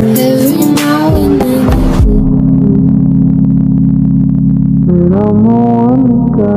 Every now and then I think that I'm the one that got